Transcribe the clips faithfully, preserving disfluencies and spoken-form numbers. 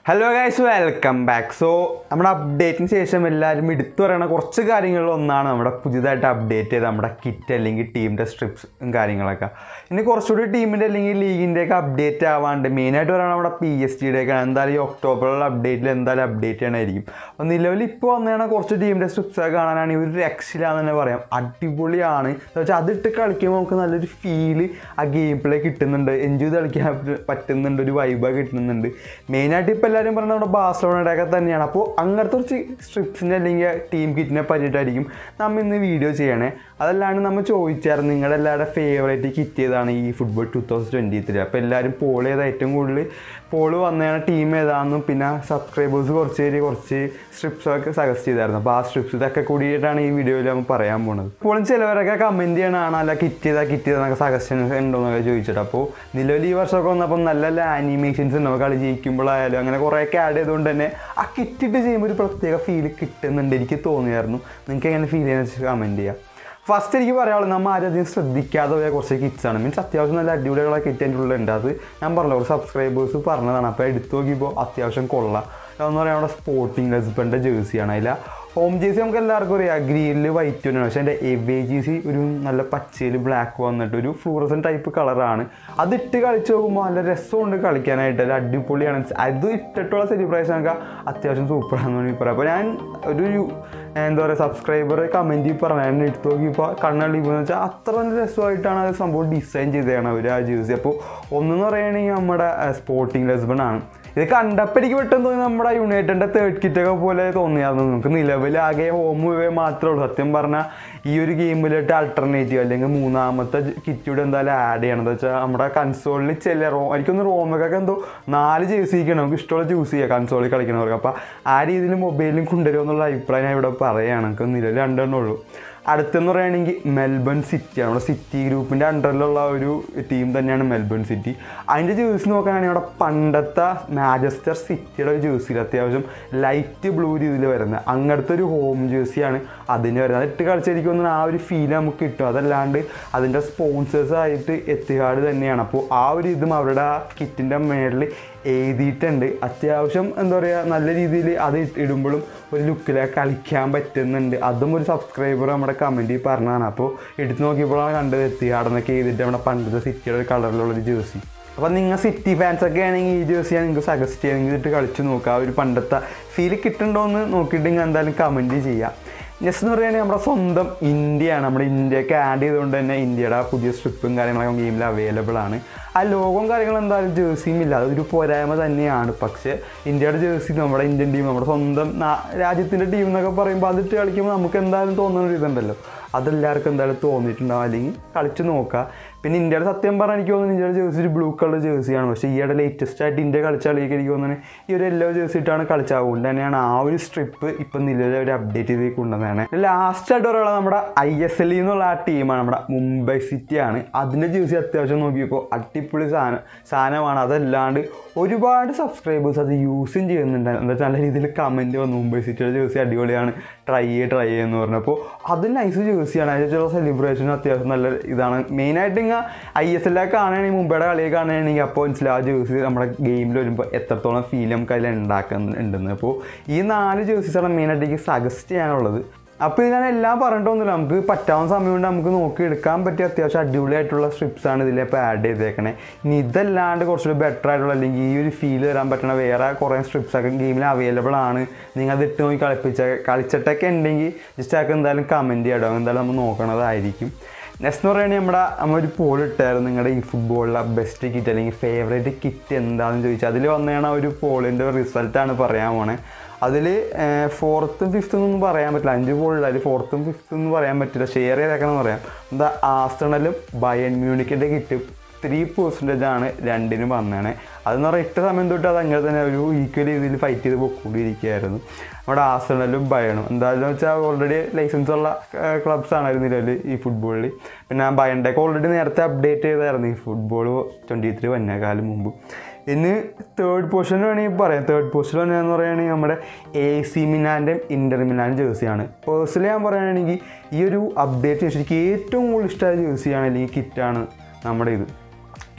Hello guys, welcome back. So, നമ്മുടെ അപ്ഡേറ്റിന് ശേഷം എല്ലാവരും എടുത്തു പറയുന്ന കുറച്ച് കാര്യങ്ങളിൽ ഒന്നാണ് നമ്മുടെ പുതിയതായിട്ട് അപ്ഡേറ്റ് ചെയ്ത് നമ്മുടെ കിറ്റ് അല്ലെങ്കിൽ ടീമിൻ്റെ സ്ട്രിപ്സും കാര്യങ്ങളൊക്കെ. ഇനി കുറച്ചുകൂടി ടീമിൻ്റെ അല്ലെങ്കിൽ ലീഗിൻ്റെയൊക്കെ അപ്ഡേറ്റ് ആവാണ്ട് മെയിനായിട്ട് പറയുന്നത് നമ്മുടെ പി എസ് ടിയുടെയൊക്കെയാണ്. എന്തായാലും ഈ ഒക്ടോബറിലുള്ള അപ്ഡേറ്റിൽ എന്തായാലും അപ്ഡേറ്റ് ചെയ്യണമായിരിക്കും. അപ്പോൾ നിലവിൽ ഇപ്പോൾ വന്നതാണ് കുറച്ച് ടീമിൻ്റെ സ്ട്രിപ്സൊക്കെ കാണാനാണ് ഒരു രക്ഷയിലാന്ന് തന്നെ പറയാം. അടിപൊളിയാണ് എന്ന് വെച്ചാൽ അതിട്ട് കളിക്കുമ്പോൾ നമുക്ക് നല്ലൊരു ഫീല് ആ ഗെയിം പ്ലേ കിട്ടുന്നുണ്ട്, എൻജോയ് ചെയ്ത് കളിക്കാൻ പറ്റുന്നുണ്ട്, ഒരു വൈബ് കിട്ടുന്നുണ്ട്. മെയിനായിട്ട് ഇപ്പോൾ എല്ലാവരും പറഞ്ഞാൽ നമ്മുടെ ബാഴ്സലോണയുടെയൊക്കെ തന്നെയാണ്. അപ്പോൾ അങ്ങനത്തെ കുറച്ച് സ്ട്രിപ്സിൻ്റെ അല്ലെങ്കിൽ ടീം കിറ്റിനെ പറ്റിയിട്ടായിരിക്കും നമ്മൾ ഇന്ന് വീഡിയോ ചെയ്യണേ. അതല്ലാണ്ട് നമ്മൾ ചോദിച്ചായിരുന്നു നിങ്ങളുടെ എല്ലാവരുടെ ഫേവറേറ്റ് കിറ്റ് ഏതാണ് ഈ football two thousand twenty three. അപ്പോൾ എല്ലാവരും പോൾ ചെയ്താൽ ഏറ്റവും കൂടുതൽ പോൾ വന്നതാണ് ടീം ഏതാണെന്നും പിന്നെ സബ്സ്ക്രൈബേഴ്സ് കുറച്ച് പേര് കുറച്ച് സ്ട്രിപ്സൊക്കെ സജസ്റ്റ് ചെയ്തായിരുന്നു. അപ്പോൾ ആ സ്ട്രിപ്സ് ഇതൊക്കെ കൂടിയിട്ടാണ് ഈ വീഡിയോയിൽ നമ്മൾ പറയാൻ പോകുന്നത്. ഇപ്പോഴും ചിലവരൊക്കെ കമൻറ്റ് ചെയ്യണതാണ് അല്ല കിറ്റ് ചെയ്താൽ കിറ്റ് ചെയ്തെന്നൊക്കെ സജഷൻസ് ഉണ്ടോയെന്നൊക്കെ ചോദിച്ചിട്ട്. അപ്പോൾ നിലവിൽ ഈ വർഷമൊക്കെ വന്നപ്പോൾ നല്ല നല്ല ആനിമേഷൻസ് ഉണ്ടാവും, കളി ജയിക്കുമ്പോഴായാലും അങ്ങനെ കുറേയൊക്കെ ആഡ് ചെയ്തുകൊണ്ട് തന്നെ ആ കിറ്റിട്ട് ചെയ്യുമ്പോൾ ഒരു പ്രത്യേക ഫീൽ കിട്ടുന്നുണ്ട് എനിക്ക് തോന്നിയായിരുന്നു. നിങ്ങൾക്ക് എങ്ങനെ ഫീൽ ചെയ്യുന്ന വെച്ചാൽ കമൻറ്റ് ചെയ്യുക. ഫസ്റ്റ് എനിക്ക് പറയാനുള്ളത് നമ്മൾ ആരും അധികം ശ്രദ്ധിക്കാതെ പോയ കുറച്ച് കിറ്റ്സാണ്. മീൻസ് അത്യാവശ്യം നല്ല അടിപൊളിയുള്ള കിറ്റ് എൻ്റെ ഉള്ളിലുണ്ട്. അത് ഞാൻ പറഞ്ഞല്ലോ ഒരു സബ്സ്ക്രൈബേഴ്സ് പറഞ്ഞതാണ്. അപ്പോൾ എടുത്തു നോക്കിയപ്പോൾ അത്യാവശ്യം കൊള്ളാം. എന്ന് പറയുക നമ്മുടെ സ്പോർട്ടിംഗ് ഹസ്ബൻ്റെ ജേഴ്സിയാണ്. അതിൽ ഹോം ജേഴ്സി നമുക്ക് എല്ലാവർക്കും അറിയാം ഗ്രീനിൽ വൈറ്റ് തന്നെയാണ്. പക്ഷേ എൻ്റെ എവേ ജേഴ്സി ഒരു നല്ല പച്ചയിൽ ബ്ലാക്ക് വന്നിട്ട് ഒരു ഫ്ലൂറസൻ ടൈപ്പ് കളറാണ്. അതിട്ട് കളിച്ച് നോക്കുമ്പോൾ നല്ല രസമുണ്ട് കളിക്കാനായിട്ട്, നല്ല അടിപൊളിയാണ്. അത് ഇട്ടിട്ടുള്ള സെലിബ്രേഷനൊക്കെ അത്യാവശ്യം സൂപ്പറാണെന്ന് വേണമെങ്കിൽ പറയാം. അപ്പോൾ ഞാൻ ഒരു എന്താ പറയുക സബ്സ്ക്രൈബർ കമൻറ്റ് പറഞ്ഞാൽ എന്നെ എടുത്ത് നോക്കിയപ്പോൾ കണ്ണള്ളിപ്പോന്ന് വെച്ചാൽ അത്ര നല്ല രസമായിട്ടാണ് അത് സംഭവം ഡിസൈൻ ചെയ്തതാണ് അവർ ആ ജേഴ്സി. അപ്പോൾ ഒന്നെന്ന് പറയുകയാണെങ്കിൽ നമ്മുടെ സ്പോർട്ടിംഗ് ഹസ്ബൻഡാണ്. ഇത് കണ്ടപ്പോൾ എനിക്ക് പെട്ടെന്ന് തോന്നി നമ്മുടെ യുണൈറ്റഡിൻ്റെ തേർഡ് കിറ്റൊക്കെ പോലെ തോന്നിയായിരുന്നു. നമുക്ക് നിലവിൽ ആകെ ഹോം വേ മാത്രമേ ഉള്ളൂ. സത്യം പറഞ്ഞാൽ ഈ ഒരു ഗെയിമിലിട്ട് അൾട്ടർനേറ്റീവ് അല്ലെങ്കിൽ മൂന്നാമത്തെ കിറ്റൂടെ എന്തായാലും ആഡ് ചെയ്യണം. എന്താ വെച്ചാൽ നമ്മുടെ കൺസോളിൽ ചില റോ എനിക്കൊന്ന് റോമൊക്കെ എന്തോ നാല് ജേഴ്സിക്കണം നമുക്ക് ഇഷ്ടമുള്ള ചൂസ് ചെയ്യാം കൺസോളിൽ കളിക്കണവർക്ക്. അപ്പോൾ ആ രീതിയിൽ മൊബൈലിലും കൊണ്ടുവരുമെന്നുള്ള അഭിപ്രായം ഞാൻ ഇവിടെ പറയുകയാണ്. നമുക്ക് നിലവിൽ രണ്ടെണ്ണേ ഉള്ളൂ. അടുത്തെന്ന് പറയുകയാണെങ്കിൽ മെൽബൺ സിറ്റിയാണ്. നമ്മുടെ സിറ്റി ഗ്രൂപ്പിൻ്റെ അണ്ടറിലുള്ള ഒരു ടീം തന്നെയാണ് മെൽബൺ സിറ്റി. അതിൻ്റെ ജേഴ്സി നോക്കാനാണെങ്കിൽ അവിടെ പണ്ടത്തെ മാഞ്ചസ്റ്റർ സിറ്റിയുടെ ഒരു ജേഴ്സിയിൽ അത്യാവശ്യം ലൈറ്റ് ബ്ലൂ രീതിയിൽ വരുന്നത് അങ്ങനത്തെ ഒരു ഹോം ജേഴ്സിയാണ് അതിന് വരുന്നത്. അതിട്ട് കളിച്ചിരിക്കുന്ന ആ ഒരു ഫീൽ നമുക്ക് കിട്ടും. അതല്ലാണ്ട് അതിൻ്റെ സ്പോൺസേഴ്സായിട്ട് എത്തിഹാട് തന്നെയാണ്. അപ്പോൾ ആ ഒരു ഇതും അവരുടെ ആ കിറ്റിൻ്റെ മേളിൽ എഴുതിയിട്ടുണ്ട്. അത്യാവശ്യം എന്താ പറയുക നല്ല രീതിയിൽ അത് ഇടുമ്പോഴും ഒരു ലുക്കിലേക്ക് കളിക്കാൻ പറ്റുന്നുണ്ട്. അതും ഒരു സബ്സ്ക്രൈബർ നമ്മുടെ കമൻറ്റിൽ പറഞ്ഞതാണ്. അപ്പോൾ എടുത്ത് നോക്കിയപ്പോഴാണ് കണ്ടത് എത്തിഹാടെന്നൊക്കെ എഴുതിയിട്ട് നമ്മുടെ പണ്ടത്തെ സിറ്റിയുടെ ഒരു കളറിലുള്ളൊരു ജേഴ്സി. അപ്പോൾ നിങ്ങൾ സിറ്റി ഫാൻസൊക്കെ ആണെങ്കിൽ ഈ ജേഴ്സിയാണ് നിങ്ങൾക്ക് സജസ്റ്റ് ചെയ്യണമെങ്കിൽ ഇട്ട് കളിച്ച് നോക്കുക. ആ ഒരു പണ്ടത്തെ ഫീൽ കിട്ടുന്നുണ്ടോ എന്ന് നോക്കിയിട്ട് എന്തായാലും കമൻറ്റ് ചെയ്യാം. നെക്സ്റ്റ് എന്ന് പറയുകയാണെങ്കിൽ നമ്മുടെ സ്വന്തം ഇന്ത്യയാണ്. നമ്മുടെ ഇന്ത്യയൊക്കെ ആഡ് ചെയ്തുകൊണ്ട് തന്നെ ഇന്ത്യയുടെ പുതിയ സ്ട്രിപ്പും കാര്യങ്ങളൊക്കെ ഗെയിമിൽ അവൈലബിൾ ആണ്. ആ ലോഗവും കാര്യങ്ങളും എന്തായാലും ജേഴ്സിയും ഇല്ല, അതൊരു പോരായ്മ തന്നെയാണ്. പക്ഷേ ഇന്ത്യയുടെ ജേഴ്സി നമ്മുടെ ഇന്ത്യൻ ടീം നമ്മുടെ സ്വന്തം രാജ്യത്തിൻ്റെ ടീം എന്നൊക്കെ പറയുമ്പോൾ അതിട്ട് കളിക്കുമ്പോൾ നമുക്ക് എന്തായാലും തോന്നുന്ന ഒരു ഇതുണ്ടല്ലോ, അതെല്ലാവർക്കും എന്തായാലും തോന്നിയിട്ടുണ്ടാവും. അല്ലെങ്കിൽ കളിച്ച് നോക്കുക. പിന്നെ ഇന്ത്യയുടെ സത്യം പറഞ്ഞാൽ എനിക്ക് തോന്നുന്നു ഇന്ത്യയുടെ ജേഴ്സി ഒരു ബ്ലൂ കളർ ജേഴ്സിയാണ്. പക്ഷേ ഈയിടെ ലേറ്റസ്റ്റ് ആയിട്ട് ഇന്ത്യ കളിച്ച കളിയൊക്കെ എനിക്ക് തോന്നുന്നത് ഈ ഒരു യെല്ലോ ജേഴ്സി ഇട്ടാണ് കളിച്ചത്. അതുകൊണ്ട് തന്നെയാണ് ആ ഒരു സ്ട്രിപ്പ് ഇപ്പം നിലവിൽ ഒരു അപ്ഡേറ്റ് ചെയ്ത് കൊണ്ടുവന്നതാണ്. ലാസ്റ്റ് ആയിട്ട് പറയുന്നത് നമ്മുടെ ഐ എസ് എൽ എന്നുള്ള ആ ടീമാണ്, നമ്മുടെ മുംബൈ സിറ്റിയാണ്. അതിൻ്റെ ജേഴ്സി അത്യാവശ്യം നോക്കിയപ്പോൾ അടിപൊളി സാധനം സാധനമാണ്. അതല്ലാണ്ട് ഒരുപാട് സബ്സ്ക്രൈബേഴ്സ് അത് യൂസും ചെയ്യുന്നുണ്ട്. എന്താ വെച്ചാൽ നല്ല രീതിയിൽ കമൻറ്റ് വന്നു മുംബൈ സിറ്റിയുടെ ജേഴ്സി അടിപൊളിയാണ്, ട്രൈ ചെയ്യേ ട്രൈ ചെയ്യുമെന്ന് പറഞ്ഞപ്പോൾ അത് നൈസ് ജേഴ്സിയാണ്. അതിൻ്റെ സെലിബ്രേഷൻ അത്യാവശ്യം നല്ല ഇതാണ്. മെയിനായിട്ട് ഇങ്ങനെ ഐ എസ് എല്ലൊക്കെ കാണുകയാണെങ്കിൽ മുംബൈയുടെ കളിയൊക്കെ കാണുകയാണെങ്കിൽ അപ്പോൾ മനസ്സിലാവും ആ ജേഴ്സി നമ്മുടെ ഗെയിമിൽ വരുമ്പോൾ എത്രത്തോളം ഫീൽ നമുക്ക് അതിൽ ഉണ്ടാക്കുന്നുണ്ടെന്ന്. അപ്പോൾ ഈ നാല് ജേഴ്സീസാണ് മെയിനായിട്ട് എനിക്ക് സജസ്റ്റ് ചെയ്യാനുള്ളത്. അപ്പോൾ ഇത് ഞാൻ എല്ലാം പറഞ്ഞിട്ടൊന്നുമില്ല, നമുക്ക് പറ്റാവുന്ന സമയം കൊണ്ട് നമുക്ക് നോക്കി എടുക്കാൻ പറ്റിയ അത്യാവശ്യം അടിപൊളിയായിട്ടുള്ള സ്ട്രിപ്സാണ് ഇതിലിപ്പോൾ ആഡ് ചെയ്തേക്കണേ. ഇനി ഇതല്ലാണ്ട് കുറച്ചുകൂടി ബെറ്റർ ആയിട്ടുള്ള അല്ലെങ്കിൽ ഈ ഒരു ഫീൽ വരാൻ പറ്റുന്ന വേറെ കുറേ സ്ട്രിപ്സൊക്കെ ഗെയിമിൽ അവൈലബിൾ ആണ്. നിങ്ങൾ അത് ഇട്ട് നോക്കി കളിപ്പിച്ച കളിച്ചിട്ടൊക്കെ ഉണ്ടെങ്കിൽ ജസ്റ്റ് ആൾക്ക് എന്തായാലും കമൻറ്റ് ചെയ്യാം, എന്തായാലും നമ്മൾ നോക്കണതായിരിക്കും. നെക്സ്റ്റ് എന്ന് പറയുകയാണെങ്കിൽ നമ്മുടെ നമ്മളൊരു പോൾ ഇട്ടായിരുന്നു നിങ്ങളുടെ ഈ ഫുട്ബോളിലെ ബെസ്റ്റ് കിറ്റ് അല്ലെങ്കിൽ ഫേവറേറ്റ് കിറ്റ് എന്താണെന്ന് ചോദിച്ചാൽ അതിൽ വന്നതാണ് ഒരു പോളിൻ്റെ റിസൾട്ടാണ് പറയാൻ പോണേ. അതിൽ ഫോർത്തും ഫിഫ്ത്തും ഒന്നും പറയാൻ പറ്റില്ല, അഞ്ച് പോളില്ല, അതിൽ ഫോർത്തും ഫിഫ്ത്തും ഒന്നും പറയാൻ പറ്റില്ല, ഷെയർ ചെയ്തേക്കണം എന്ന് പറയാം. എന്താ ആസ്റ്റണലും ബയൺ മ്യൂണിക്കിൻ്റെ കിറ്റ് ത്രീ പെർസെൻറ്റേജ് ആണ് രണ്ടിനും വന്നതാണ്. അതെന്ന് പറഞ്ഞാൽ എട്ട് സമയം തൊട്ട് അത് അങ്ങനെ തന്നെ ഒരു ഈക്വൽ രീതിയിൽ ഫൈറ്റ് ചെയ്ത് പോയിക്കൊണ്ടിരിക്കുകയായിരുന്നു നമ്മുടെ ആസ്റ്റണലും ബയണും. എന്തായാലും വെച്ചാൽ ഓൾറെഡി ലൈസൻസ് ഉള്ള ക്ലബ്സ് ആണായിരുന്നു ഇതിൽ ഈ ഫുട്ബോളിൽ. പിന്നെ ബയൻ്റെയൊക്കെ ഓൾറെഡി നേരത്തെ അപ്ഡേറ്റ് ചെയ്തായിരുന്നു ഈ ഫുട്ബോൾ ട്വൻറ്റി ത്രീ വന്നേക്കാലം മുമ്പ്. ഇനി തേർഡ് പൊസിഷൻ വേണമെങ്കിൽ പറയാം. തേർഡ് പൊസിഷൻ വന്നതെന്ന് പറയുകയാണെങ്കിൽ നമ്മുടെ എ സി മിലാൻ്റെയും ഇൻ്റർ മിലാൻ ജേഴ്സിയാണ്. പേഴ്സണലി ഞാൻ പറയുകയാണെങ്കിൽ ഈ ഒരു അപ്ഡേറ്റ് ശരിക്കും ഏറ്റവും കൂടുതൽ ഇഷ്ടമായ ജേഴ്സിയാണ് അല്ലെങ്കിൽ കിറ്റാണ് നമ്മുടെ ഇത്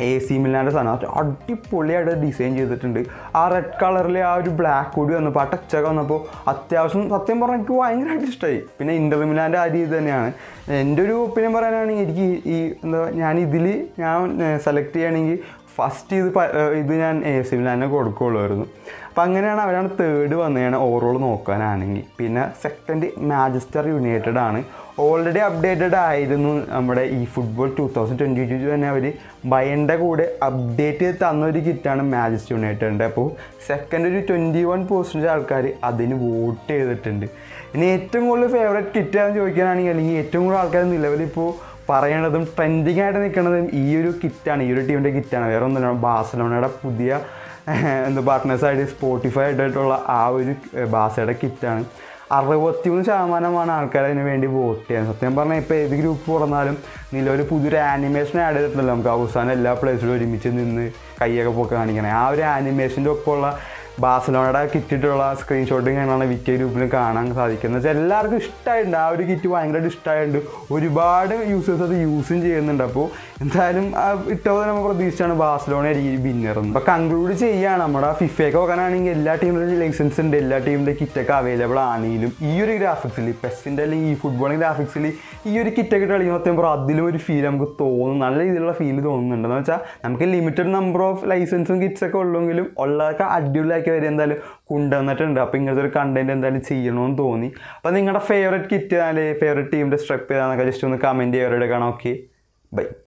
എ സി മിലാൻ്റെ സാധനം അത് അടിപൊളിയായിട്ട് ഡിസൈൻ ചെയ്തിട്ടുണ്ട്. ആ റെഡ് കളറിൽ ആ ഒരു ബ്ലാക്ക് കൂടി വന്നപ്പോൾ ആ ടച്ചൊക്കെ വന്നപ്പോൾ അത്യാവശ്യം സത്യം പറഞ്ഞാൽ എനിക്ക് ഭയങ്കരമായിട്ട് ഇഷ്ടമായി. പിന്നെ ഇൻ്റർ മിലാൻ്റെ ആ രീതി തന്നെയാണ്. എൻ്റെ ഒരു ഒപ്പീനിയൻ പറയാനാണെങ്കിൽ എനിക്ക് ഈ എന്താ ഞാൻ ഇതിൽ ഞാൻ സെലക്ട് ചെയ്യുകയാണെങ്കിൽ ഫസ്റ്റ് ഇത് ഇത് ഞാൻ എ സി മിലാനെ കൊടുക്കുകയുള്ളായിരുന്നു. അപ്പോൾ അങ്ങനെയാണ് അവരാണ് തേർഡ് വന്നതാണ് ഓവറോൾ നോക്കാനാണെങ്കിൽ. പിന്നെ സെക്കൻഡ് മാഞ്ചസ്റ്റർ യുണൈറ്റഡ് ആണ്. ഓൾറെഡി അപ്ഡേറ്റഡ് ആയിരുന്നു നമ്മുടെ ഈ football two thousand twenty two തന്നെ അവർ ബയൻ്റെ കൂടെ അപ്ഡേറ്റ് ചെയ്ത് തന്നൊരു കിറ്റാണ് മാഞ്ചസ്റ്റർ യുണൈറ്റഡിൻ്റെ. അപ്പോൾ സെക്കൻഡ് ഒരു ട്വൻറ്റി വൺ പെർസെൻറ്റേജ് ആൾക്കാർ അതിന് വോട്ട് ചെയ്തിട്ടുണ്ട്. ഇനി ഏറ്റവും കൂടുതൽ ഫേവറേറ്റ് കിറ്റാണെന്ന് ചോദിക്കാനാണെങ്കിൽ അല്ലെങ്കിൽ ഏറ്റവും കൂടുതൽ ആൾക്കാർ നിലവിലിപ്പോൾ പറയണതും ട്രെൻഡിങ് ആയിട്ട് നിൽക്കുന്നതും ഈ ഒരു കിറ്റാണ്, ഈ ഒരു ടീമിൻ്റെ കിറ്റാണ്. വേറെ ഒന്നുമില്ല, ബാഴ്സലോണയുടെ പുതിയ എന്താ പാർട്ട്നേഴ്സായിട്ട് സ്പോട്ടിഫൈ ആയിട്ടുള്ള ആ ഒരു ബാസയുടെ കിറ്റാണ്. അറുപത്തി മൂന്ന് ശതമാനമാണ് ആൾക്കാർ അതിന് വേണ്ടി വോട്ട് ചെയ്യാൻ. സത്യം പറഞ്ഞാൽ ഇപ്പോൾ ഏത് ഗ്രൂപ്പ് തുറന്നാലും നിലവിൽ പുതിയൊരു ആനിമേഷൻ ആഡ് ചെയ്തിട്ടുണ്ടല്ലോ. നമുക്ക് അവസാനം എല്ലാ പ്ലേസിലും ഒരുമിച്ച് നിന്ന് കൈയൊക്കെ പൊക്കെ കാണിക്കണേ. ആ ഒരു ആനിമേഷൻ്റെ ഒപ്പമുള്ള ബാഴ്സലോണയുടെ കിറ്റിട്ടുള്ള സ്ക്രീൻഷോട്ടും കാണാൻ വിക്ക ഗ്രൂപ്പിലും കാണാൻ സാധിക്കുന്നത് വെച്ചാൽ എല്ലാവർക്കും ഇഷ്ടമായിട്ടുണ്ട്. ആ ഒരു കിറ്റ് ഭയങ്കരമായിട്ട് ഇഷ്ടമായിട്ടുണ്ട്. ഒരുപാട് യൂസേഴ്സ് അത് യൂസും ചെയ്യുന്നുണ്ട്. അപ്പോൾ എന്തായാലും ഇട്ടത് നമ്മൾ പ്രതീക്ഷിച്ചാണ് ബാഴ്സലോണ ആയിരിക്കും വിന്നർ. അപ്പോൾ കൺക്ലൂഡ് ചെയ്യുകയാണ്, നമ്മുടെ ഫിഫയൊക്കെ നോക്കാനാണെങ്കിൽ എല്ലാ ടീമിൻ്റെ ലൈസൻസ് ഉണ്ട്, എല്ലാ ടീമിൻ്റെ കിറ്റൊക്കെ അവൈലബിൾ ആണെങ്കിലും ഈ ഒരു ഗ്രാഫിക്സിൽ പെസ്സിൻ്റെ അല്ലെങ്കിൽ ഈ ഫുട്ബോളിംഗ് ഗ്രാഫിക്സിൽ ഈ ഒരു കിറ്റൊക്കെ ഇട്ട് കളിക്കുമ്പോൾ സത്യം പറഞ്ഞാൽ അതിലും ഒരു ഫീൽ നമുക്ക് തോന്നും, നല്ല രീതിയിലുള്ള ഫീൽ തോന്നുന്നുണ്ട്. എന്ന് വെച്ചാൽ നമുക്ക് ലിമിറ്റഡ് നമ്പർ ഓഫ് ലൈസൻസും കിറ്റ്സൊക്കെ ഉള്ളെങ്കിലും ഉള്ളതൊക്കെ അടിപൊളിയാക്കി വരെ എന്തായാലും കൊണ്ടുവന്നിട്ടുണ്ട്. അപ്പോൾ ഇങ്ങനത്തെ ഒരു കണ്ടന്റ് എന്തായാലും ചെയ്യണമെന്ന് തോന്നി. അപ്പോൾ നിങ്ങളുടെ ഫേവറേറ്റ് കിറ്റ് അല്ലെങ്കിൽ ഫേവറേറ്റ് ടീമിൻ്റെ സ്ട്രെപ്പ് ഏതാണെന്നൊക്കെ ജസ്റ്റ് ഒന്ന് കമൻറ്റ് ചെയ്യാൻ കാണാം. Okay, by.